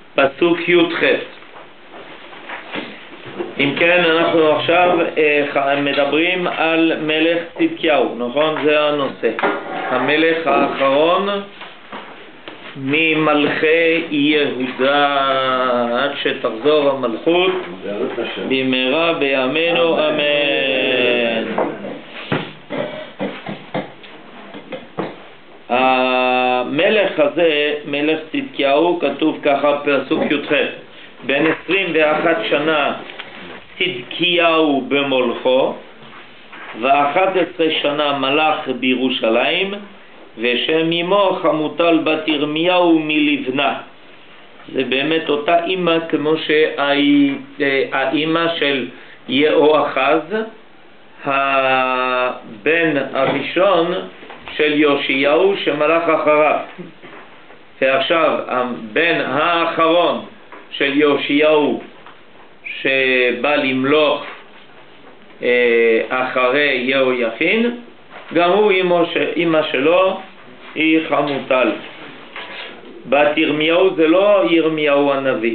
פסוק י"ח. אם כן, אנחנו עכשיו מדברים על מלך צדקיהו, נכון? זה הנושא. המלך האחרון ממלכי יהודה, עד שתחזור המלכות במהרה בימינו, אמן. המלך הזה, מלך צדקיהו, כתוב ככה פסוק י"ח: בן 21 שנה צדקיהו במולכו, ו11 שנה מלך בירושלים, ושם אמו חמוטל בת ירמיהו מלבנה. זה באמת אותה אימא כמו שהאימא של יהואחז, הבן הראשון של יאשיהו שמלך אחריו. ועכשיו הבן האחרון של יאשיהו שבא למלוך אחרי יהויכין, גם הוא אימא שלו היא חמוטל בת ירמיהו. זה לא ירמיהו הנביא,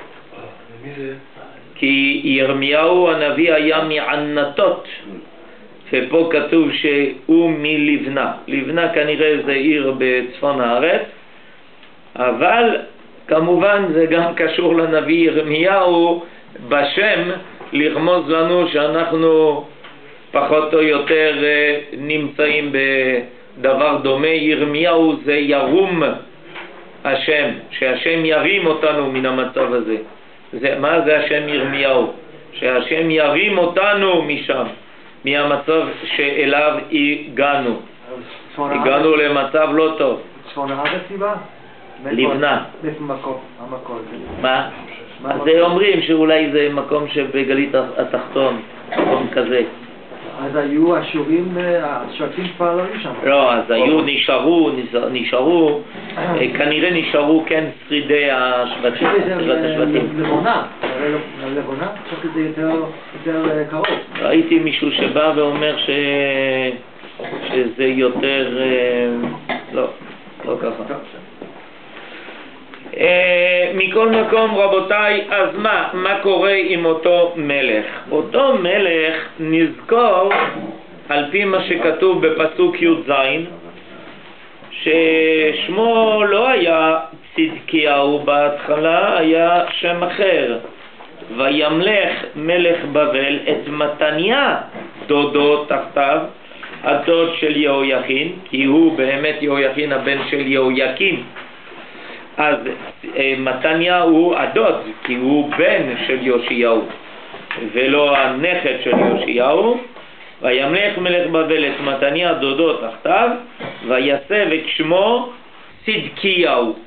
כי ירמיהו הנביא היה מענתות, ופה כתוב שהוא מלבנה. לבנה כנראה זה עיר בצפון הארץ, אבל כמובן זה גם קשור לנביא ירמיהו בשם, לרמוז לנו שאנחנו פחות או יותר נמצאים בדבר דומה. ירמיהו זה ירום השם, שהשם ירים אותנו מן המצב הזה. מה זה השם ירמיהו? שהשם ירים אותנו משם, מהמצב שאליו הגענו. הגענו למצב לא טוב. צפון הארץ סיבה? לבנה. המקום. מה? אז זה אומרים שאולי זה מקום שבגלית התחתון, מקום כזה. אז היו השורים, השבטים כבר לא היו שם. לא, אז היו, נשארו, כנראה נשארו כן שרידי השבטים. לבונה, חשבתי זה יותר קרוב. ראיתי מישהו שבא ואומר שזה יותר, לא ככה. מכל מקום, רבותיי, אז מה קורה עם אותו מלך? אותו מלך נזכור על פי מה שכתוב בפסוק י"ז, ששמו לא היה צדקיהו בהתחלה, היה שם אחר. וימלך מלך בבל את מתניה דודו תחתיו, הדוד של יהויכין, כי הוא באמת יהויכין הבן של יהויקים. אז מתניה הוא הדוד, כי הוא בן של יאשיהו ולא הנכד של יאשיהו. וימלך מלך בבל את מתניה דודו תחתיו, ויסב את שמו צדקיהו.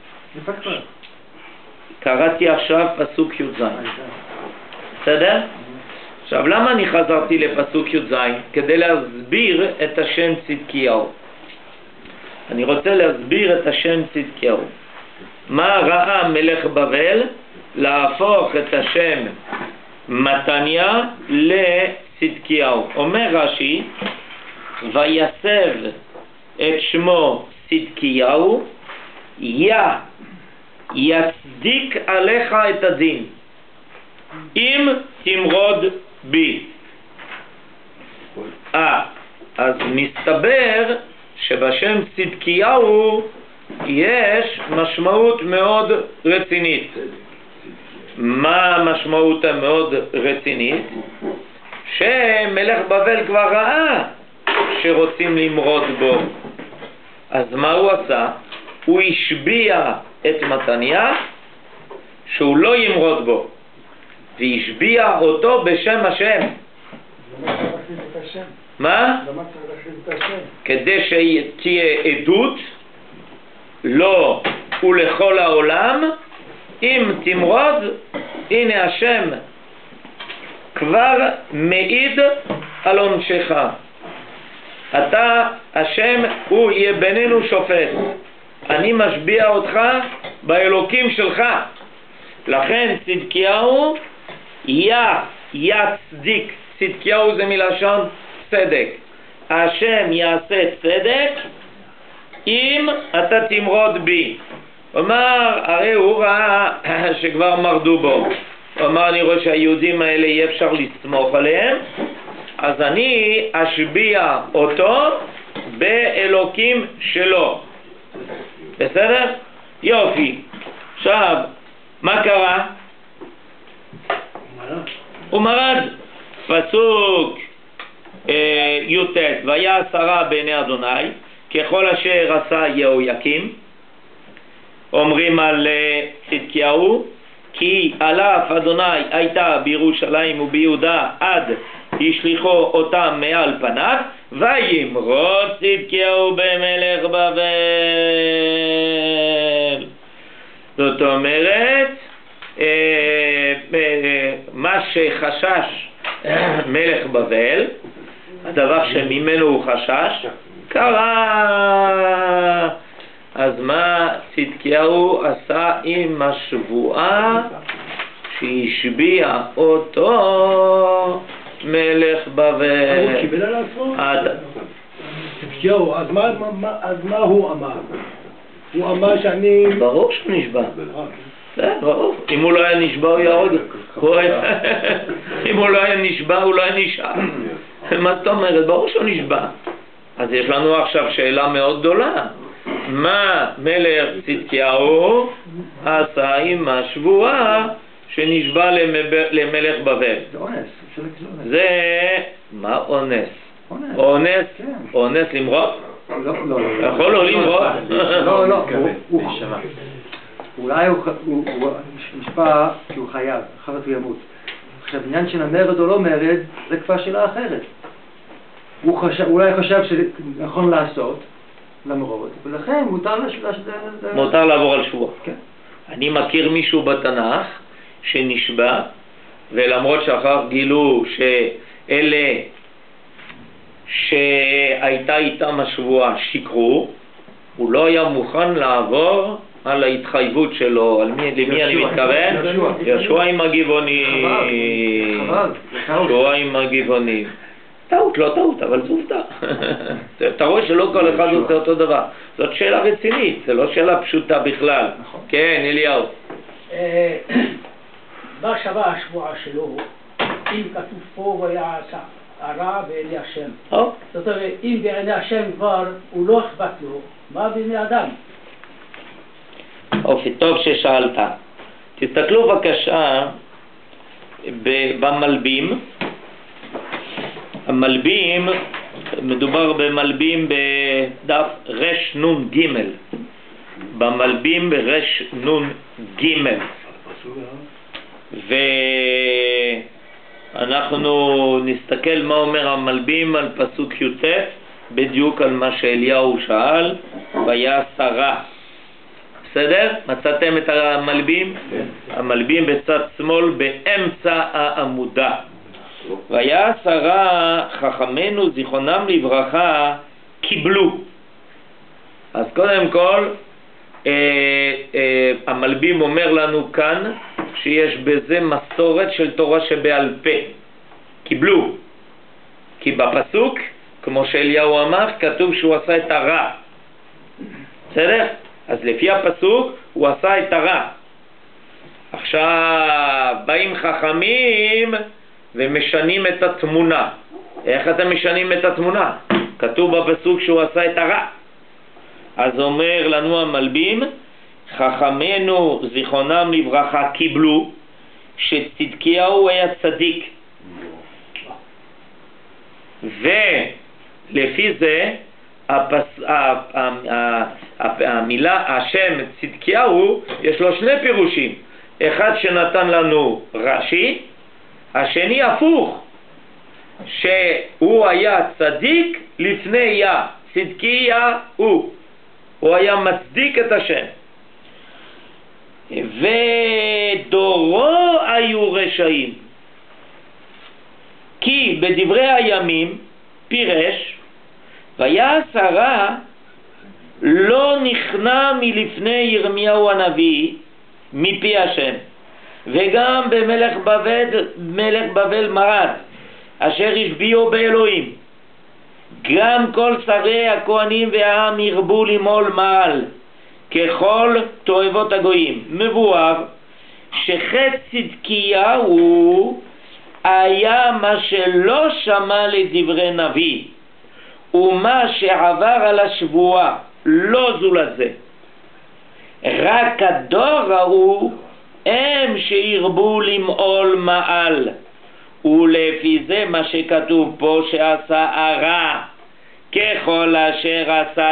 קראתי עכשיו פסוק י"ז. בסדר? עכשיו למה אני חזרתי לפסוק י"ז? כדי להסביר את השם צדקיהו. אני רוצה להסביר את השם צדקיהו. מה ראה מלך בבל? להפוך את השם מתניה לצדקיהו. אומר רש"י, ויסב את שמו צדקיהו, יצדיק עליך את הדין אם תמרוד בי. אז מסתבר שבשם צדקיהו יש משמעות מאוד רצינית. מה המשמעות המאוד רצינית? שמלך בבל כבר ראה שרוצים למרוד בו. אז מה הוא עשה? הוא השביע את מתניה שהוא לא ימרוד בו, והשביע אותו בשם השם. מה? כדי שתהיה עדות לו ולכל העולם, אם תמרוד, הנה השם כבר מעיד על עונשך. אתה, השם, הוא יהיה בינינו שופט. אני משביע אותך באלוקים שלך. לכן צדקיהו יצדיק. צדקיהו זה מלשון צדק. השם יעשה צדק אם אתה תמרוד בי. אמר, הרי הוא ראה שכבר מרדו בו. הוא אמר, אני רואה שהיהודים האלה אי אפשר לסמוך עליהם, אז אני אשביע אותו באלוקים שלו. בסדר? יופי. עכשיו, מה קרה? הוא מרד. פסוק י"ט, והיה שרה בעיני אדוני ככל אשר עשה יהויקים. אומרים על צדקיהו, כי על אף אדוני הייתה בירושלים וביהודה עד ישליחו אותם מעל פניו, וימרוד צדקיהו במלך בבל. זאת אומרת, מה שחשש מלך בבל, הדבר שממנו הוא חשש, קרה. אז מה צדקיהו עשה עם השבועה שהשביע אותו מלך בבל? הוא קיבל על עצמו? צדקיהו, אז מה הוא אמר? הוא אמר שאני... ברור שהוא נשבע. ברור. אם הוא לא היה נשבע הוא יהרוג. אם הוא לא היה נשבע הוא לא היה נשאר. מה זאת אומרת? ברור שהוא נשבע. אז יש לנו עכשיו שאלה מאוד גדולה. מה מלך צדקיהו עשה עם השבועה שנשבע למלך בבל? זה אונס. זה... מה אונס? אונס? אונס למרוד? לא. יכול לא למרוד? לא. אולי הוא נשבע כי הוא חייב, אחרת הוא ימות. עכשיו, עניין של המרד או לא מרד, זה כבר שאלה אחרת. הוא אולי חשב שנכון לעשות, למרוד, ולכן מותר לעבור על שבועה. כן. אני מכיר מישהו בתנ"ך שנשבע, ולמרות שאחר גילו שאלה שהייתה איתם השבועה שיקרו, הוא לא היה מוכן לעבור על ההתחייבות שלו. למי אני מתכוון? ישוע עם הגבעונים. ישוע עם הגבעונים. טעות, לא טעות, אבל זו עובדה. אתה רואה שלא כל אחד עושה אותו דבר. זאת שאלה רצינית, זה לא שאלה פשוטה בכלל. כן, אליהו. מה שווה השבועה שלו אם כתוב פה ויעשה הרע בעיני השם? זאת אומרת, אם בעיני השם כבר הוא לא אכפת לו, מה בעיני אדם? אופי, טוב ששאלת. תסתכלו בבקשה במלבים. המלבים, מדובר במלבים בדף רש נון ג', במלבים ברש נון ג', ואנחנו נסתכל מה אומר המלבים על פסוק י"ט, בדיוק על מה שאליהו שאל, והיה שרה. בסדר? מצאתם את המלבים? המלבים בצד שמאל באמצע העמודה. והיה שרה חכמינו זיכרונם לברכה קיבלו. אז קודם כל המלבים אומר לנו כאן שיש בזה מסורת של תורה שבעל פה. קיבלו. כי בפסוק, כמו שאליהו אמר, כתוב שהוא עשה את הרע. בסדר? אז לפי הפסוק הוא עשה את הרע. עכשיו באים חכמים ומשנים את התמונה. איך אתם משנים את התמונה? כתוב בפסוק שהוא עשה את הרע. אז אומר לנו המלבים, חכמינו זיכרונם לברכה קיבלו שצדקיהו היה צדיק, ולפי זה המילה השם צדקיהו יש לו שני פירושים. אחד שנתן לנו רש"י, השני הפוך, שהוא היה צדיק לפני יה, צדקיהו, הוא היה מצדיק את השם. ודורו היו רשעים, כי בדברי הימים פירש, והיה שרה לא נכנע מלפני ירמיהו הנביא מפי השם, וגם במלך בבל מרד אשר השביעו באלוהים, גם כל שרי הכהנים והעם ירבו למול מעל, ככל תועבות הגויים. מבואר שחטא צדקיהו היה מה שלא שמע לדברי נביא, ומה שעבר על השבועה, לא זולת זה. רק הדור ההוא הם שירבו למעול מעל, ולפי זה מה שכתוב פה שעשה הרע ככל אשר עשה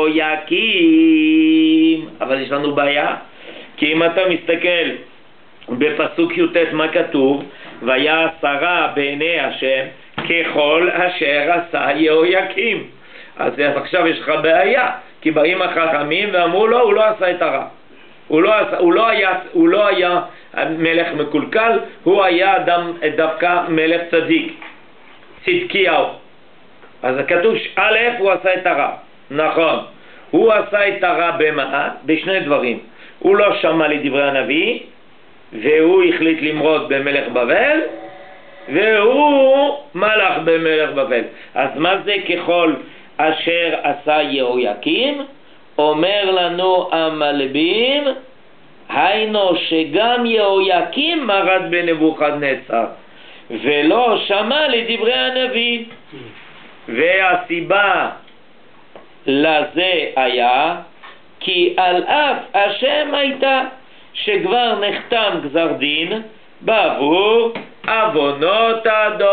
יהויקים. אבל יש לנו בעיה, כי אם אתה מסתכל בפסוק י"ט מה כתוב, ויעשה רע בעיני השם ככל אשר עשה יהויקים. אז עכשיו יש לך בעיה, כי באים החכמים ואמרו לו, הוא לא עשה את הרע, הוא לא היה מלך מקולקל, הוא היה דווקא מלך צדיק, צדקיהו. אז כתוב א', הוא עשה את הרע. נכון, הוא עשה את הרע בשני דברים. הוא לא שמע לדברי הנביא, והוא החליט למרוד במלך בבל, והוא מלך במלך בבל. אז מה זה ככל אשר עשה יהויקים? אומר לנו המלבים, היינו שגם יהויקים מרד בנבוכדנצר ולא שמע לדברי הנביא. והסיבה לזה היה כי על אף השם הייתה שכבר נחתם גזר דין בעבור עוונות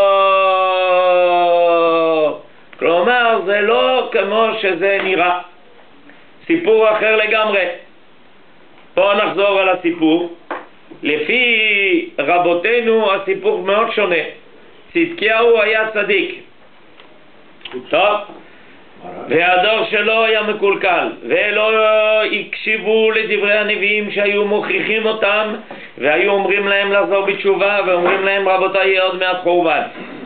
הדור. כלומר זה לא כמו שזה נראה, סיפור אחר לגמרי. פה נחזור על הסיפור. לפי רבותינו הסיפור מאוד שונה. צדקיהו היה צדיק, טוב, והדור שלו היה מקולקל, ולא הקשיבו לדברי הנביאים שהיו מוכיחים אותם והיו אומרים להם לחזור בתשובה, ואומרים להם רבותיי יהיה עוד מעט חורבן.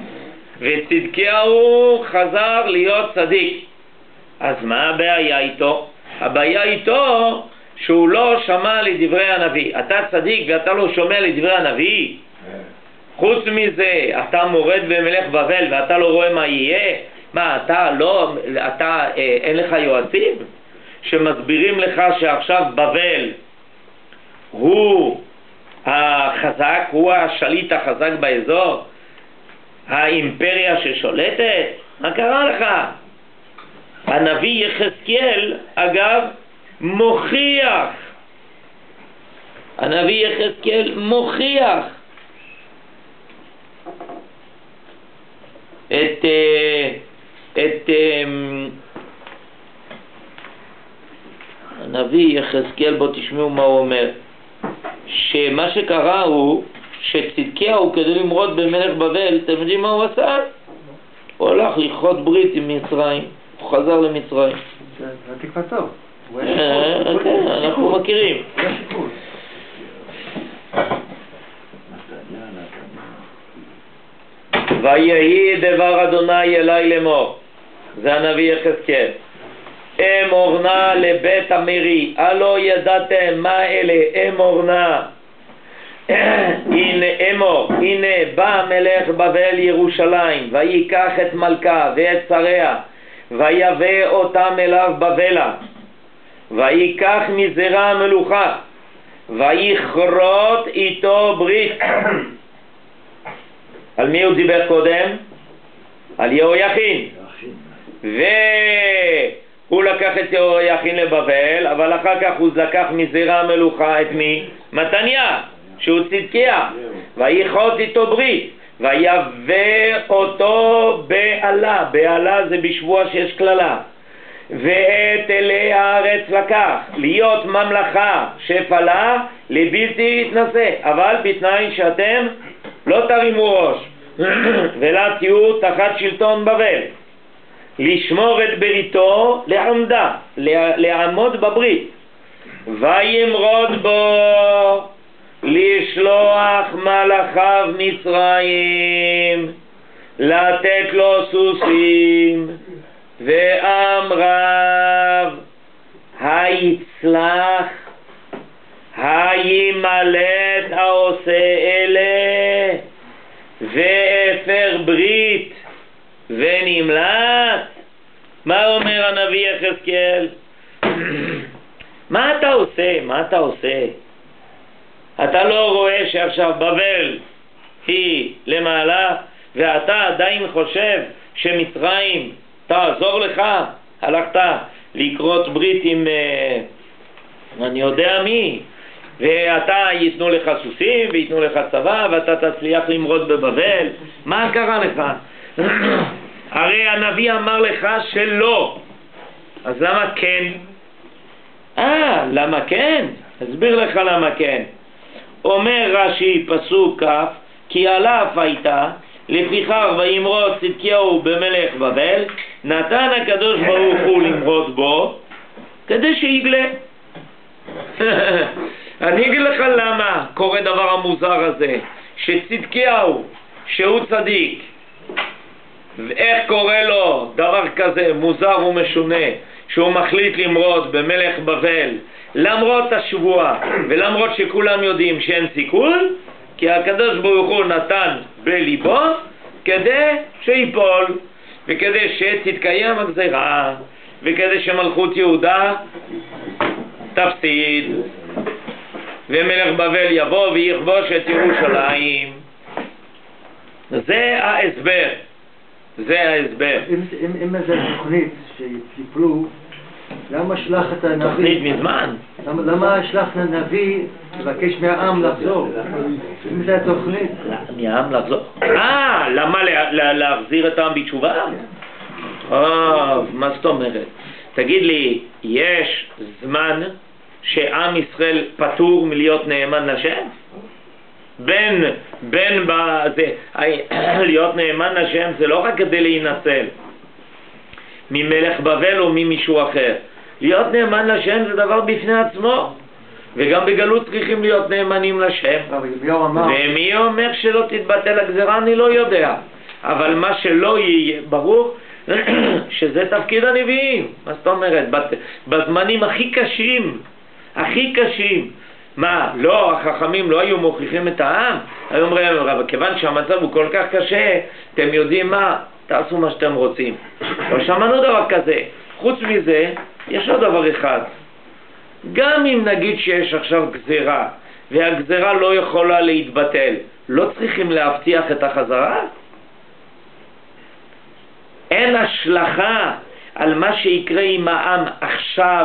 וצדקיהו חזר להיות צדיק. אז מה הבעיה איתו? הבעיה איתו שהוא לא שמע לדברי הנביא. אתה צדיק ואתה לא שומע לדברי הנביא, חוץ מזה אתה מורד במלך בבל ואתה לא רואה מה יהיה. מה, אין לך יועצים שמסבירים לך שעכשיו בבל הוא החזק, הוא השליט החזק באזור, האימפריה ששולטת? מה קרה לך? הנביא יחזקאל אגב מוכיח, הנביא יחזקאל מוכיח הנביא יחזקאל, בוא תשמעו מה הוא אומר, שמה שקרה הוא שצדקיהו כדי למרוד במלך בבל, אתם יודעים מה הוא עשה? הוא הלך לכרות ברית עם מצרים, הוא חזר למצרים. זה תקווה טוב. כן, אנחנו מכירים. ויהי דבר אדוני אלי לאמור, זה הנביא יחזקאל, אמור נא לבית המרי, הלא ידעתם מה אלה אמור נא, הנה בא מלך בבל ירושלים, ויקח את מלכה ואת שריה, ויבא אותם אליו בבלה, ויקח מזרע המלוכה, ויכרות איתו ברית. על מי הוא דיבר קודם? על יהויכין. והוא לקח את יהויכין לבבל, אבל אחר כך הוא לקח מזרע המלוכה את מי? מתניה, שהוא צדקיה, ויכרות איתו ברית, ויבא אותו בעלה. בעלה זה בשבוע שיש כללה. ואת אלי הארץ לקח להיות ממלכה שפלה לבלתי יתנשא, אבל בתנאי שאתם לא תרימו ראש ולא תהיו תחת שלטון בבל, לשמור את בריתו לעמדה, לעמוד בברית, וימרוד בו לשלוח מלאכיו מצרים, לתת לו סוסים ועם רב, היצלח, הימלט העושה אלה, והפר ברית ונמלט. מה אומר הנביא יחזקאל? מה אתה עושה? מה אתה עושה? אתה לא רואה שעכשיו בבל היא למעלה, ואתה עדיין חושב שמצרים תעזור לך? הלכת לקרות ברית עם אני יודע מי, ואתה ייתנו לך סוסים וייתנו לך צבא ואתה תצליח למרוד בבבל. מה קרה לך? הרי הנביא אמר לך שלא, אז למה כן? למה כן? אסביר לך למה כן. אומר רש"י פסוק כ', כי עליו הייתה לפיכך וימרוד צדקיהו במלך בבל, נתן הקדוש ברוך הוא למרוד בו כדי שיגלה. אני אגיד לך למה קורה דבר המוזר הזה, שצדקיהו שהוא צדיק, ואיך קורה לו דבר כזה מוזר ומשונה, שהוא מחליט למרוד במלך בבל למרות השבועה ולמרות שכולם יודעים שאין סיכוי, כי הקדוש ברוך הוא נתן בליבו כדי שיפול וכדי שתתקיים הגזירה וכדי שמלכות יהודה תפסיד ומלך בבל יבוא ויכבוש את ירושלים. זה ההסבר. זה ההסבר. אם זה תוכנית שטיפלו, למה שלח את הנביא? תוכנית מזמן. למה שלח את הנביא לבקש מהעם לחזור? אם זה התוכנית. מהעם לחזור. למה להחזיר את העם בתשובה? מה זאת אומרת? תגיד לי, יש זמן שעם ישראל פטור מלהיות נאמן לשם? בין בזה, להיות נאמן לשם זה לא רק כדי להינצל ממלך בבל או ממישהו אחר. להיות נאמן לשם זה דבר בפני עצמו, וגם בגלות צריכים להיות נאמנים לשם. ומי אומר שלא תתבטל הגזרה אני לא יודע, אבל מה שלא יהיה ברור שזה תפקיד הנביאים. מה זאת אומרת? בזמנים הכי קשים מה, לא, החכמים לא היו מוכיחים את העם? היו אומרים, אבל כיוון שהמצב הוא כל כך קשה, אתם יודעים מה? תעשו מה שאתם רוצים. לא שמענו דבר כזה. חוץ מזה, יש עוד דבר אחד. גם אם נגיד שיש עכשיו גזירה, והגזירה לא יכולה להתבטל, לא צריכים להבטיח את החזרה? אין השלכה על מה שיקרה עם העם עכשיו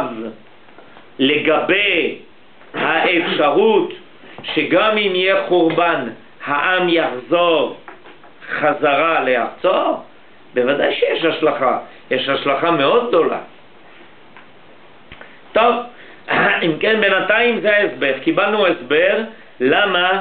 לגבי האפשרות שגם אם יהיה חורבן העם יחזור חזרה לארצו? בוודאי שיש השלכה, יש השלכה מאוד גדולה. טוב, אם כן בינתיים זה ההסבר, קיבלנו הסבר למה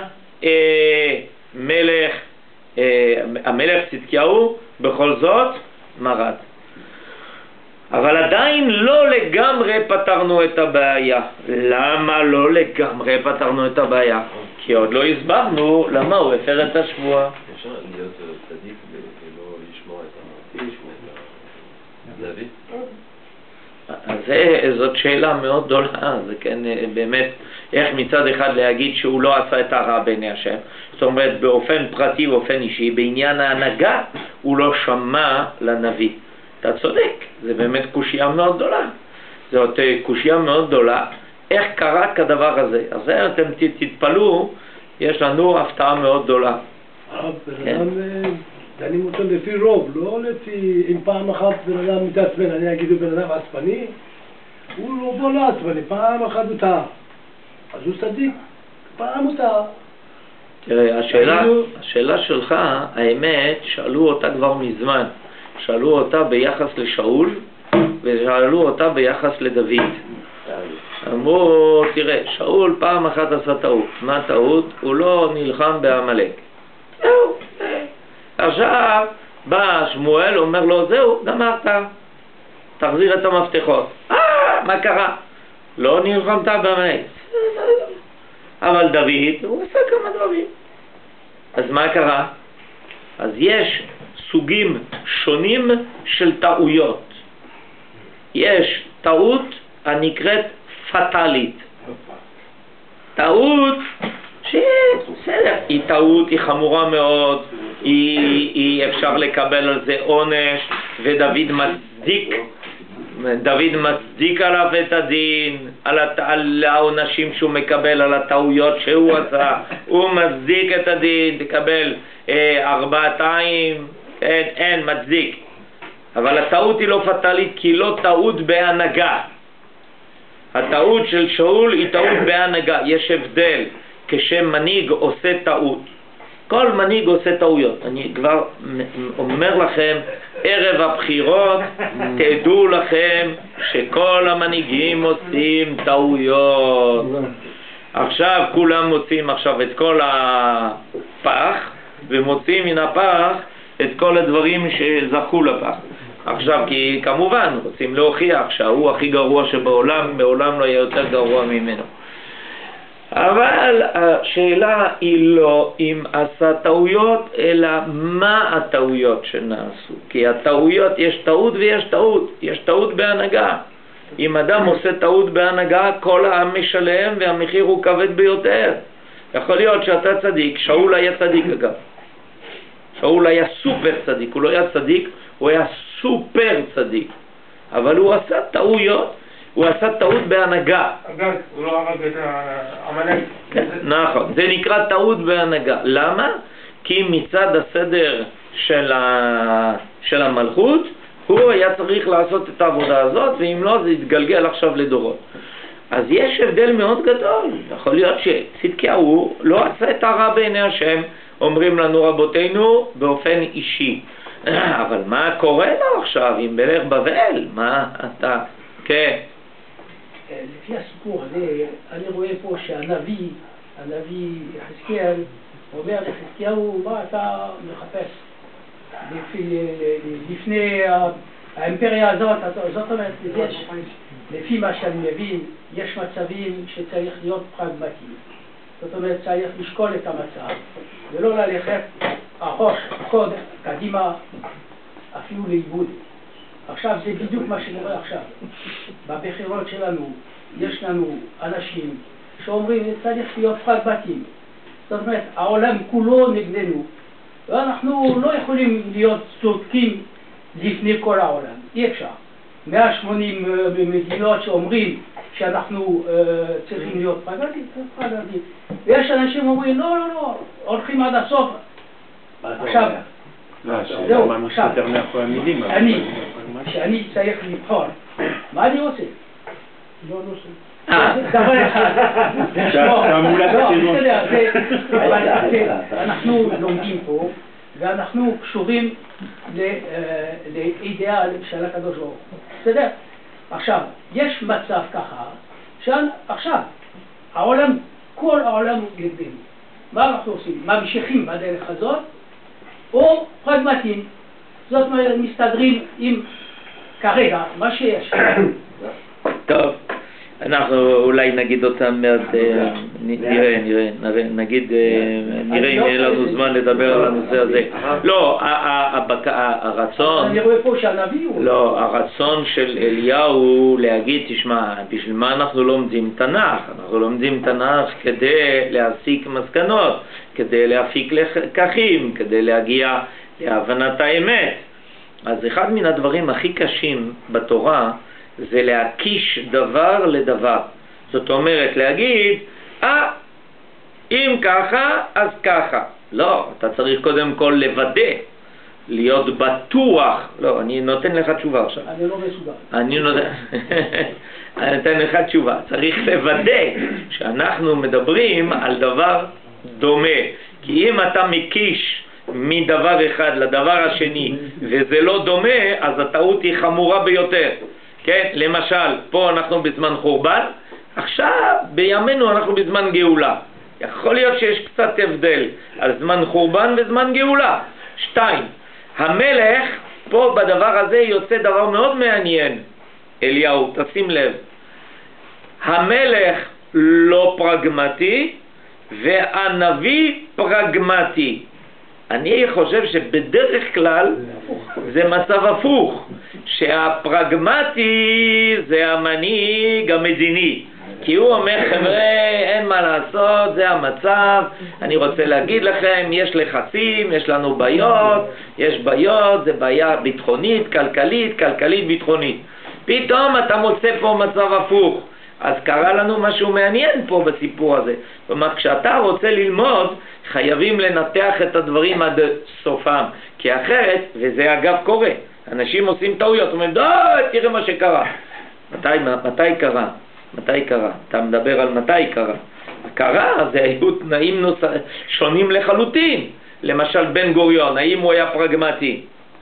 המלך צדקיהו בכל זאת מרד. אבל עדיין לא לגמרי פתרנו את הבעיה. למה לא לגמרי פתרנו את הבעיה? כי עוד לא הסברנו למה הוא הפר את השבועה. אפשר להיות צדיק ולא לשמוע את הנביא? אז זאת שאלה מאוד גדולה. זה כן באמת, איך מצד אחד להגיד שהוא לא עשה את הרע בעיני השם, זאת אומרת באופן פרטי ובאופן אישי, בעניין ההנהגה הוא לא שמע לנביא. אתה צודק, זה באמת קושיה מאוד גדולה. זאת קושיה מאוד גדולה. איך קרה כדבר הזה? אז אתם תתפלאו, יש לנו הפתעה מאוד גדולה. בן אדם דנים אותו לפי רוב, לא לפי אם פעם אחת בן אדם מתעצבן, אני אגיד בן אדם עצבני, הוא רובו לא עצבני, פעם אחת הוא טעה. אז הוא צדיק, פעם הוא טעה. תראה, השאלה שלך, האמת, שאלו אותה כבר מזמן. שאלו אותה ביחס לשאול ושאלו אותה ביחס לדוד. אמרו, תראה, שאול פעם אחת עשה טעות. מה טעות? הוא לא נלחם בעמלק. זהו. עכשיו בא שמואל, אומר לו, זהו, גמרת, תחזיר את המפתחות. מה קרה? לא נלחמת בעמלק. אבל דוד, הוא עשה כמה דברים. אז מה קרה? אז יש סוגים שונים של טעויות. יש טעות הנקראת פטלית. טעות בסדר, היא טעות, היא חמורה מאוד, היא אפשר לקבל על זה עונש, ודוד מצדיק עליו את הדין. על העונשים שהוא מקבל, על הטעויות שהוא עשה, הוא מצדיק את הדין, תקבל 400, אין מצדיק. אבל הטעות היא לא פטלית, כי לא טעות בהנהגה. הטעות של שאול היא טעות בהנהגה. יש הבדל כשמנהיג עושה טעות. כל מנהיג עושה טעויות. אני כבר אומר לכם, ערב הבחירות, תדעו לכם שכל המנהיגים עושים טעויות. עכשיו כולם מוצאים עכשיו את כל הפח, ומוצאים מן הפח את כל הדברים שזכו לפח. עכשיו, כי כמובן רוצים להוכיח שההוא הכי גרוע שבעולם, בעולם לא יהיה יותר גרוע ממנו. אבל השאלה היא לא אם עשה טעויות, אלא מה הטעויות שנעשו. כי הטעויות, יש טעות ויש טעות. יש טעות בהנהגה. אם אדם עושה טעות בהנהגה, כל העם משלם והמחיר הוא כבד ביותר. יכול להיות שאתה צדיק, שאול היה צדיק אגב. שאול היה סופר צדיק, הוא לא היה צדיק, הוא היה סופר צדיק. אבל הוא עשה טעויות. הוא עשה טעות בהנהגה. אגב, הוא לא הרג את העמלק. נכון, זה נקרא טעות בהנהגה. למה? כי מצד הסדר של המלכות, הוא היה צריך לעשות את העבודה הזאת, ואם לא, זה יתגלגל עכשיו לדורות. אז יש הבדל מאוד גדול. יכול להיות שצדקיהו לא עשה את הרע בעיני השם, אומרים לנו רבותינו, באופן אישי. אבל מה קורה לו עכשיו עם מלך בבל? מה אתה... כן. לפי הסיפור הזה, אני רואה פה שהנביא יחזקאל, אומר לחזקיהו, מה אתה מחפש לפני האימפריה הזאת? זאת אומרת, לפי מה שאני מבין, יש מצבים שצריך להיות פרגמטי. זאת אומרת, צריך לשקול את המצב, ולא ללכת אחורה, קדימה, אפילו לאיבוד. עכשיו זה בדיוק מה שקורה עכשיו. בבחירות שלנו יש לנו אנשים שאומרים צריך להיות פרגמטיים. זאת אומרת, העולם כולו נגדנו, ואנחנו לא יכולים להיות צודקים לפני כל העולם. אי אפשר. 180 מדינות שאומרים שאנחנו צריכים להיות פרגמטיים, ויש אנשים שאומרים לא, לא, לא, הולכים עד הסוף. עכשיו, זהו, עכשיו, שאני צריך לבחור, מה אני עושה? לא נושא. דבר אחד, אנחנו לומדים פה, ואנחנו קשורים לאידאל של הקדוש ברוך הוא. בסדר? עכשיו, יש מצב ככה, שעכשיו, העולם, כל העולם הוא נגדנו. מה אנחנו עושים? ממשיכים בדרך הזאת, או פרגמטיים. זאת אומרת, מסתדרים עם כרגע, מה שיש. טוב, אנחנו אולי נגיד אותם מעט, נראה אם יהיה לנו זמן לדבר על הנושא הזה. לא, הרצון... אני רואה פה שהנביא הוא... לא, הרצון של אליהו להגיד, תשמע, בשביל מה אנחנו לומדים תנ"ך? אנחנו לומדים תנ"ך כדי להסיק מסקנות, כדי להפיק לקחים, כדי להגיע להבנת האמת. אז אחד מן הדברים הכי קשים בתורה זה להקיש דבר לדבר. זאת אומרת, להגיד, אם ככה, אז ככה. לא, אתה צריך קודם כל לוודא, להיות בטוח. לא, אני נותן לך תשובה עכשיו. אני לא מסוגל. אני נותן לך תשובה. צריך לוודא שאנחנו מדברים על דבר דומה. כי אם אתה מקיש מדבר אחד לדבר השני וזה לא דומה, אז הטעות היא חמורה ביותר. כן, למשל, פה אנחנו בזמן חורבן, עכשיו בימינו אנחנו בזמן גאולה. יכול להיות שיש קצת הבדל על זמן חורבן וזמן גאולה. 2. המלך, פה בדבר הזה יוצא דבר מאוד מעניין, אליהו, תשים לב. המלך לא פרגמטי והנביא פרגמטי. אני חושב שבדרך כלל זה מצב הפוך, שהפרגמטי זה המנהיג המדיני, כי הוא אומר, חבר'ה, אין מה לעשות, זה המצב, אני רוצה להגיד לכם, יש לחצים, יש לנו בעיות, יש בעיות, זה בעיה ביטחונית, כלכלית, ביטחונית. פתאום אתה מוצא פה מצב הפוך, אז קרה לנו משהו מעניין פה בסיפור הזה. כלומר, כשאתה רוצה ללמוד, חייבים לנתח את הדברים עד סופם. כי אחרת, וזה אגב קורה, אנשים עושים טעויות, אומרים, תראה מה שקרה. מתי קרה? מתי קרה? אתה מדבר על מתי קרה. קרה, זה היו תנאים שונים לחלוטין. למשל, בן גוריון, האם הוא היה פרגמטי?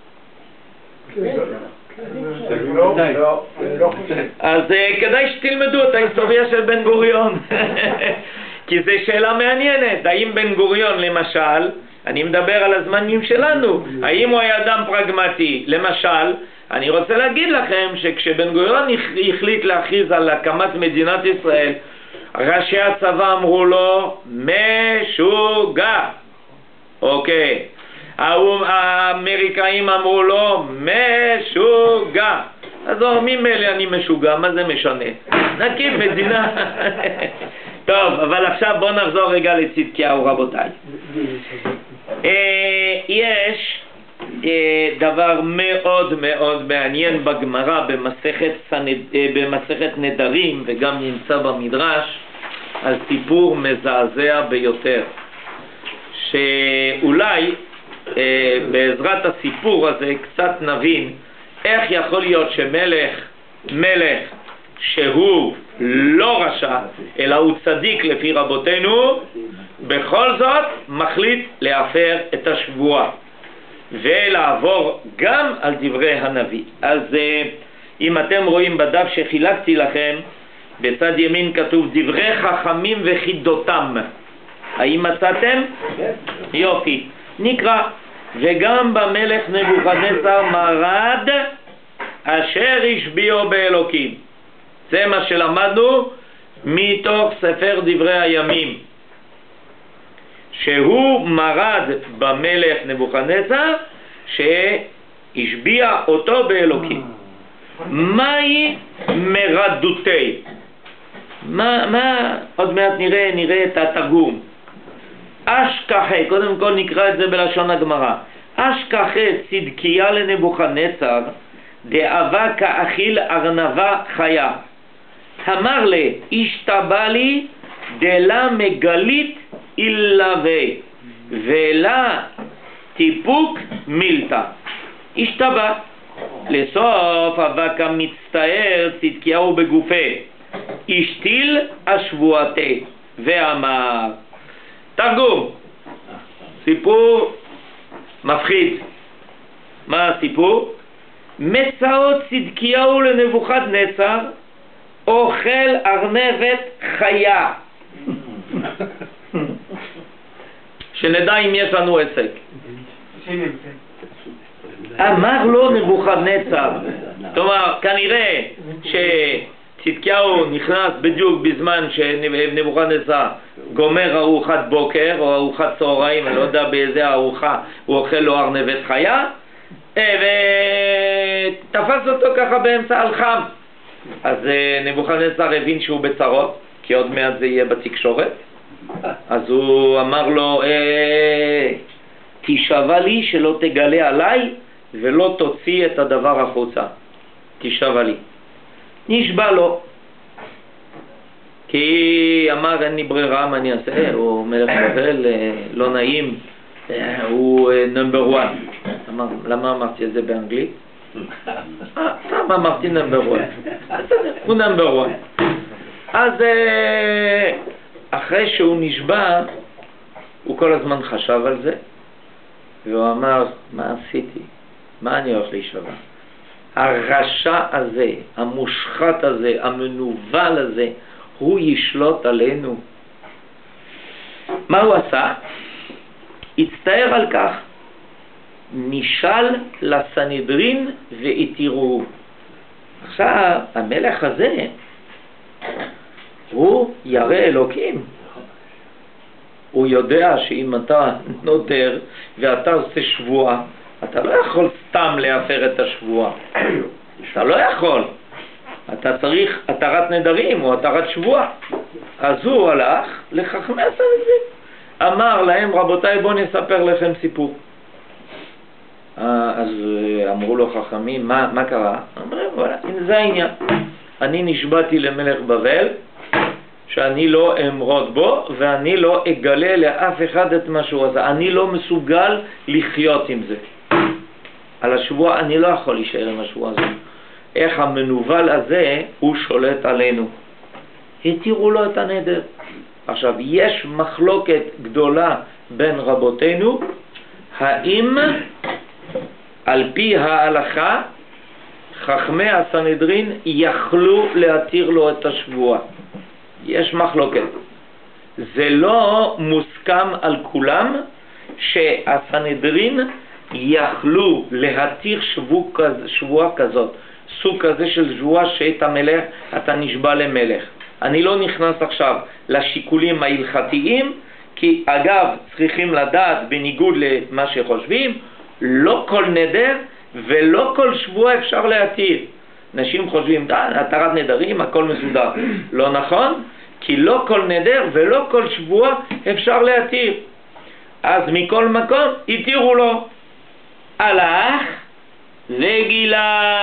אז כדאי שתלמדו את ההיסטוריה של בן גוריון. כי זו שאלה מעניינת. האם בן גוריון, למשל, אני מדבר על הזמנים שלנו, האם הוא היה אדם פרגמטי? למשל, אני רוצה להגיד לכם שכשבן גוריון החליט להכריז על הקמת מדינת ישראל, ראשי הצבא אמרו לו, משוגע. אוקיי. האמריקאים אמרו לו, משוגע. אז ממילא אני משוגע, מה זה משנה? נקים מדינה. טוב, אבל עכשיו בואו נחזור רגע לצדקיהו, רבותיי. יש דבר מאוד מאוד מעניין בגמרא במסכת נדרים, וגם נמצא במדרש, על סיפור מזעזע ביותר, שאולי בעזרת הסיפור הזה קצת נבין איך יכול להיות מלך שהוא לא רשע אלא הוא צדיק לפי רבותינו, בכל זאת מחליט להפר את השבועה ולעבור גם על דברי הנביא. אז אם אתם רואים בדף שחילקתי לכם, בצד ימין כתוב דברי חכמים וחידותם. האם מצאתם? יופי, נקרא. וגם במלך נבוכדנצר מרד אשר השביעו באלוקים. זה מה שלמדנו מתוך ספר דברי הימים, שהוא מרד במלך נבוכדנצר שהשביע אותו באלוקים. מהי מרדותי? עוד מעט נראה את התרגום. אשכחה, קודם כל נקרא את זה בלשון הגמרא. אשכחה צדקיה לנבוכדנצר דאבה כאכיל ארנבה חיה. אמר לי, השתבא לי דלה מגלית אילווה ולה טיפוק מילתא. השתבא. לסוף אבק המצטער צדקיהו בגופה, השתיל השבועתה ואמר. תרגום. סיפור מפחיד. מה הסיפור? מצאות צדקיהו לנבוכדנצר אוכל ארנבת חיה. שנדע אם יש לנו עסק. אמר לו נבוכדנצר, כלומר כנראה שצדקיהו נכנס בדיוק בזמן שנבוכדנצר גומר ארוחת בוקר או ארוחת צהריים, אני לא יודע באיזה ארוחה הוא אוכל לו ארנבת חיה, ותפס אותו ככה באמצע על חם. אז נבוכדנצר הבין שהוא בצרות, כי עוד מעט זה יהיה בתקשורת. אז הוא אמר לו, תשבע לי שלא תגלה עליי ולא תוציא את הדבר החוצה. תשבע לי. נשבע לו, כי אמר אין לי ברירה, מה אני אעשה? הוא מלך בבל, לא נעים, הוא נאמבר 1. אמר, למה אמרתי את זה באנגלית? למה אמרתי נאמבר 1? הוא נאמבר 1. אז אחרי שהוא נשבע, הוא כל הזמן חשב על זה, והוא אמר, מה עשיתי? מה אני הולך להישבע? הרשע הזה, המושחת הזה, המנוול הזה, הוא ישלוט עלינו. מה הוא עשה? הצטער על כך. נשאל לסנהדרין והתירו. עכשיו, המלך הזה, הוא ירא אלוקים. הוא יודע שאם אתה נודר ואתה עושה שבועה, אתה לא יכול סתם להפר את השבועה. אתה לא יכול. אתה צריך התרת נדרים או התרת שבועה. אז הוא הלך לחכמי הסנהדרין. אמר להם, רבותיי, בואו נספר לכם סיפור. אז אמרו לו חכמים, מה קרה? אמרו, וואלה, זה העניין. אני נשבעתי למלך בבל שאני לא אמרוד בו ואני לא אגלה לאף אחד את מה שהוא עשה. אני לא מסוגל לחיות עם זה. על השבוע אני לא יכול להישאר עם השבוע הזה. איך המנוול הזה הוא שולט עלינו. התירו לו את הנדר. עכשיו, יש מחלוקת גדולה בין רבותינו, האם על פי ההלכה חכמי הסנהדרין יכלו להתיר לו את השבוע. יש מחלוקת. זה לא מוסכם על כולם שהסנהדרין יכלו להתיר שבוע כזאת, סוג כזה של שבוע שאת המלך אתה נשבע למלך. אני לא נכנס עכשיו לשיקולים ההלכתיים, כי אגב צריכים לדעת בניגוד למה שחושבים, לא כל נדר ולא כל שבוע אפשר להתיר. אנשים חושבים, התרת נדרים, הכל מסודר. לא נכון, כי לא כל נדר ולא כל שבוע אפשר להתיר. אז מכל מקום התירו לו. הלך וגילה.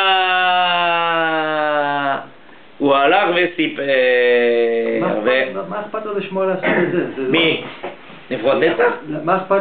הוא הלך וסיפר. מה אכפת לו לשמוע לעשות את זה? מי? נבוכדנצר? מה אכפת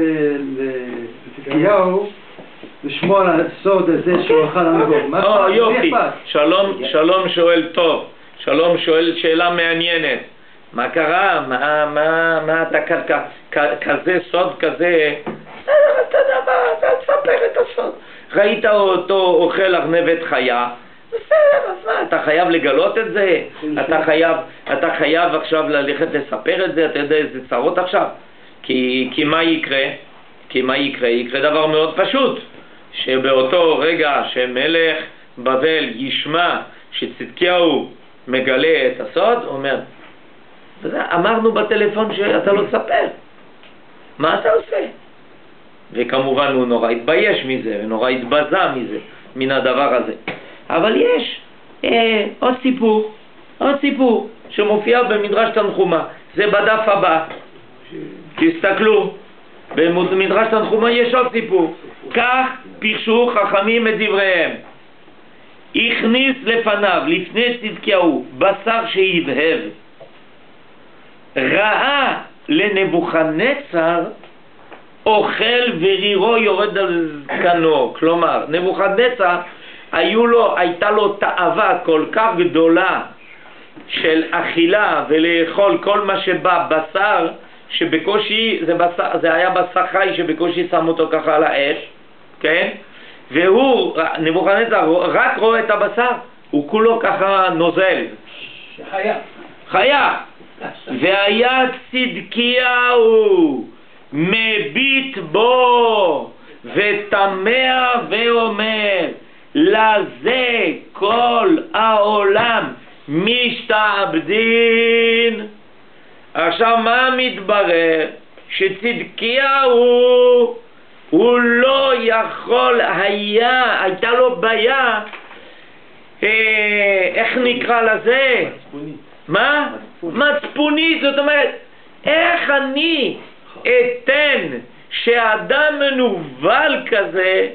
לצדקיהו לשמוע לעשות את זה שהוא אכל המקום? יופי, שלום שואל טוב, שלום שואל שאלה מעניינת. מה קרה? מה אתה כזה סוד כזה? אתה יודע מה, אתה תספר את הסוד. ראית אותו אוכל ארנבת חיה? בסדר, אז מה, אתה חייב לגלות את זה? אתה חייב עכשיו ללכת לספר את זה? אתה יודע איזה צרות עכשיו? כי מה יקרה? יקרה דבר מאוד פשוט, שבאותו רגע שמלך בבל ישמע שצדקיהו מגלה את הסוד, הוא אומר, אמרנו בטלפון שאתה לא תספר, מה אתה עושה? וכמובן הוא נורא התבייש מזה, ונורא התבזה מזה, מן הדבר הזה. אבל יש עוד סיפור שמופיע במדרש תנחומה, זה בדף הבא, תסתכלו, במדרש תנחומה יש עוד סיפור. כך פירשו חכמים את דבריהם. הכניס לפניו, לפני צדקיהו, בשר שהבהב, ראה לנבוכדנצר אוכל ורירו יורד על זקנו. כלומר, נבוכדנצר הייתה לו תאווה כל כך גדולה של אכילה ולאכול כל מה שבא, בשר שבקושי, זה היה בשר חי שבקושי שם אותו ככה על האש, כן? והוא, נבוכדנצר, רק רואה את הבשר, הוא כולו ככה נוזל. חיה. והיה צדקיהו מביט בו ותמה ואומר, לזה כל העולם משתעבדין. עכשיו מה מתברר? שצדקיהו הוא לא יכול הייתה לו בעיה, איך נקרא לזה? מה? מצפונית. זאת אומרת, איך אני אתן שאדם מנוול כזה,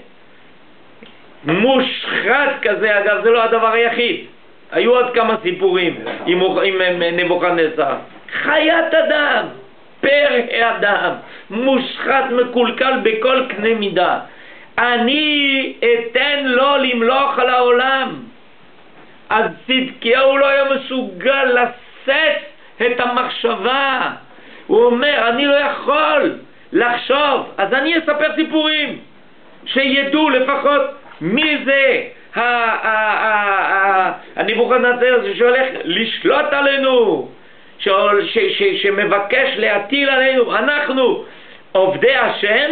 מושחת כזה, אגב זה לא הדבר היחיד, היו עוד כמה סיפורים עם נבוכדנצר, חיית אדם, פרא אדם, מושחת מקולקל בכל קנה מידה, אני אתן לו למלוך על העולם. אז צדקיהו לא היה מסוגל לשאת את המחשבה. הוא אומר, אני לא יכול לחשוב, אז אני אספר סיפורים שידעו לפחות מי זה הנבוכדנצר הזה שהולך לשלוט עלינו, שמבקש להטיל עלינו. אנחנו עובדי השם,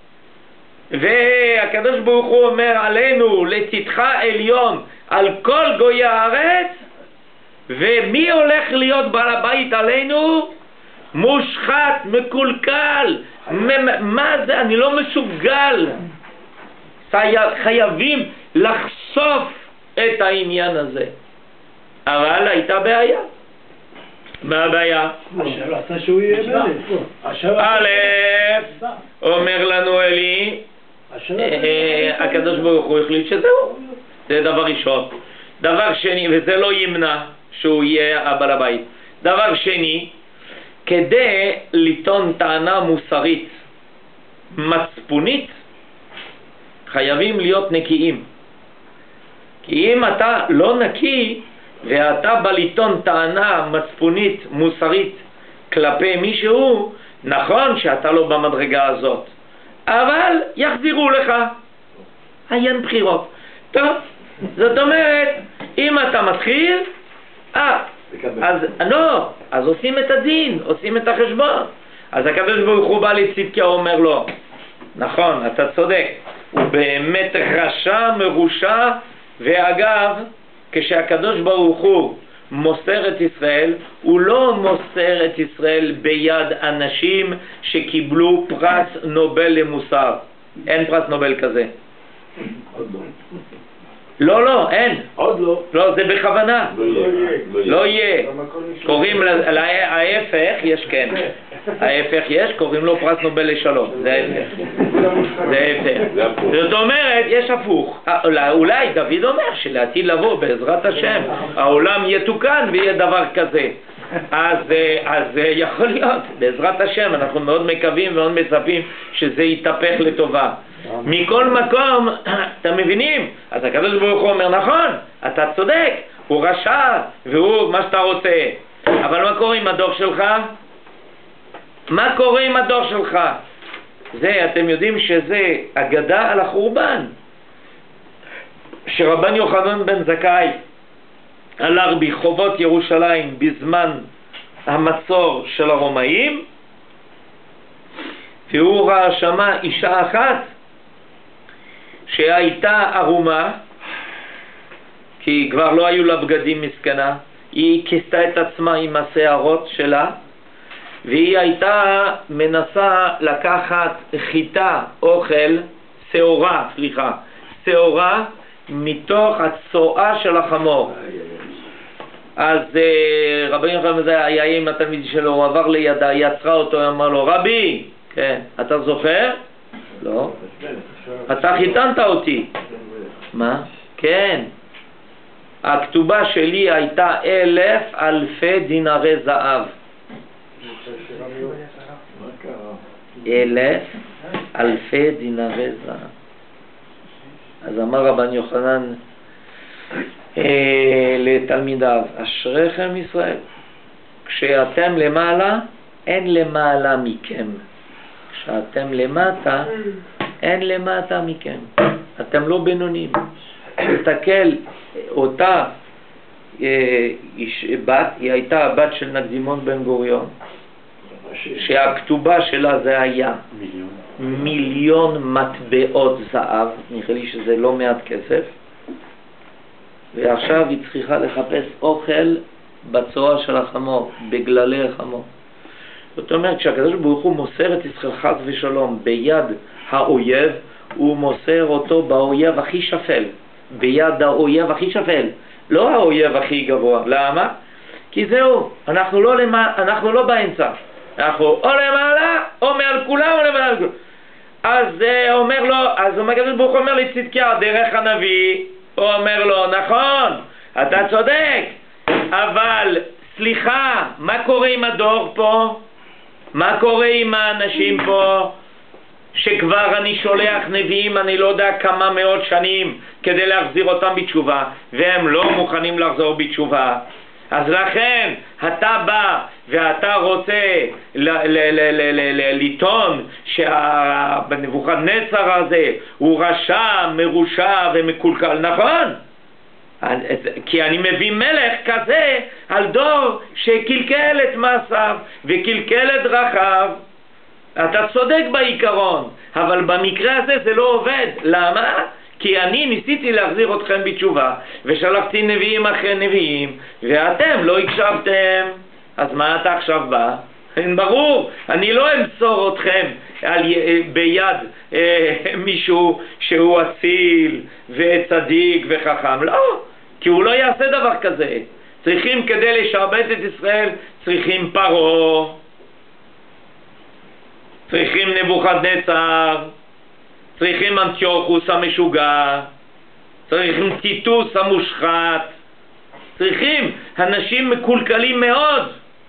והקדוש ברוך הוא אומר עלינו, לצדך עליון על כל גויי הארץ, ומי הולך להיות בעל הבית עלינו? מושחת, מקולקל. מה זה? אני לא מסוגל. חייבים לחשוף את העניין הזה. אבל הייתה בעיה. מה הבעיה? רצה שהוא יהיה מלך. א', אומר לנו אלי, הקדוש ברוך הוא החליט שזהו. זה דבר ראשון. דבר שני, וזה לא ימנע שהוא יהיה הבעל הבית. דבר שני, כדי לטעון טענה מוסרית מצפונית, חייבים להיות נקיים. כי אם אתה לא נקי ואתה בא לטעון טענה מצפונית מוסרית כלפי מישהו, נכון שאתה לא במדרגה הזאת, אבל יחזירו לך, אין בחירות. טוב, זאת אומרת, אם אתה מתחיל, אז עושים את הדין, עושים את החשבון. אז הקדוש ברוך הוא בא לצדקיהו, אומר לו, נכון, אתה צודק, הוא באמת רשע, מרושע. ואגב, כשהקדוש ברוך הוא מוסר את ישראל, הוא לא מוסר את ישראל ביד אנשים שקיבלו פרס נובל למוסר. אין פרס נובל כזה. עוד לא. לא, אין. עוד לא. לא, זה בכוונה. לא יהיה. קוראים ההפך, יש כן. ההפך יש, קוראים לו פרס נובל לשלום. זה ההפך. זה ההפך. זאת אומרת, יש הפוך. אולי דוד אומר שלעתיד לבוא בעזרת השם, העולם יתוקן ויהיה דבר כזה. אז יכול להיות, בעזרת השם, אנחנו מאוד מקווים ומאוד מצפים שזה יתהפך לטובה. מכל מקום, אתם מבינים? אז הקדוש ברוך הוא אומר, נכון, אתה צודק, הוא רשע, והוא מה שאתה רוצה. אבל מה קורה עם הדור שלך? מה קורה עם הדור שלך? זה, אתם יודעים שזה אגדה על החורבן. שרבן יוחנן בן זכאי הלך ברחובות ירושלים בזמן המצור של הרומאים, והוא ראה שמה אישה אחת שהייתה ערומה, כי כבר לא היו לה בגדים, מסכנה. היא כיסתה את עצמה עם השערות שלה, והיא הייתה מנסה לקחת חיטה, אוכל, שעורה מתוך הצואה של החמור. אז רבי יוחנן זה היה עם התלמיד שלו, הוא עבר לידה, היא עצרה אותו, אמר לו, רבי, כן, אתה זוכר? לא. אתה חיתנת אותי. מה? כן. הכתובה שלי הייתה 1,000 דינרי זהב. 1,000 דינרי זהב. אז אמר רבן יוחנן לתלמידיו, אשריכם ישראל, כשאתם למעלה, אין למעלה מכם. כשאתם למטה, אין למטה מכם. אתם לא בינונים. תסתכל, אותה בת, היא הייתה הבת של נקדימון בן גוריון, שהכתובה שלה זה היה 1,000,000 מטבעות זהב, נראה לי שזה לא מעט כסף, ועכשיו היא צריכה לחפש אוכל בצואה של החמור, בגללי החמור. זאת אומרת, כשהקדוש ברוך הוא מוסר את ישראל חס ושלום ביד האויב, הוא מוסר אותו באויב הכי שפל, ביד האויב הכי שפל, לא האויב הכי גבוה. למה? כי זהו, אנחנו לא באמצע, אנחנו או למעלה או מעל כולם או למעלה כולם. אז אומר לו, אז הקדוש ברוך הוא אומר לצדקיהו דרך הנביא, הוא אומר לו, נכון, אתה צודק, אבל סליחה, מה קורה עם הדור פה? מה קורה עם האנשים פה שכבר אני שולח נביאים, אני לא יודע כמה מאות שנים, כדי להחזיר אותם בתשובה, והם לא מוכנים לחזור בתשובה? אז לכן אתה בא ואתה רוצה לטעון שנבוכדנצר הזה הוא רשע, מרושע ומקולקל. נכון, כי אני מביא מלך כזה על דור שקלקל את מעשיו וקלקל את דרכיו. אתה צודק בעיקרון, אבל במקרה הזה זה לא עובד. למה? כי אני ניסיתי להחזיר אתכם בתשובה ושלחתי נביאים אחרי נביאים ואתם לא הקשבתם. אז מה אתה עכשיו בא? ברור, אני לא אמסור אתכם ביד מישהו שהוא אציל וצדיק וחכם. לא, כי הוא לא יעשה דבר כזה. צריכים, כדי לשעבד את ישראל, צריכים פרעה, צריכים נבוכדנצר, צריכים אנטיוכוס המשוגע, צריכים טיטוס המושחת, צריכים אנשים מקולקלים מאוד,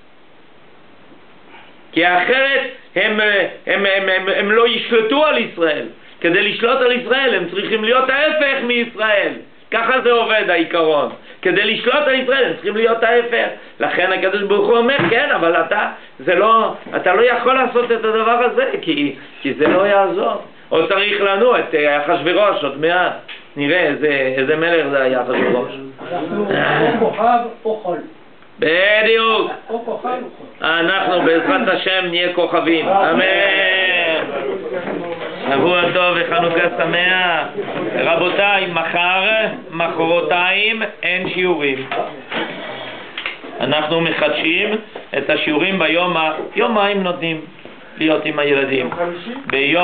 כי אחרת הם לא ישלטו על ישראל. כדי לשלוט על ישראל הם צריכים להיות ההפך מישראל. ככה זה עובד העיקרון. כדי לשלוט על ישראל הם צריכים להיות ההפך. לכן הקדוש ברוך הוא אומר, כן, אבל אתה לא יכול לעשות את הדבר הזה, כי זה לא יעזור. או צריך לנו את אחשוורוש, עוד מעט נראה איזה מלך זה היה אחשוורוש. אנחנו או כוכב או חול. בדיוק. או כוכב או חול. אנחנו בעזרת השם נהיה כוכבים. אמן. שבוע טוב וחנוכה שמח. רבותיי, מחרתיים אין שיעורים. אנחנו מחדשים את השיעורים יומיים נותנים להיות עם הילדים. ביום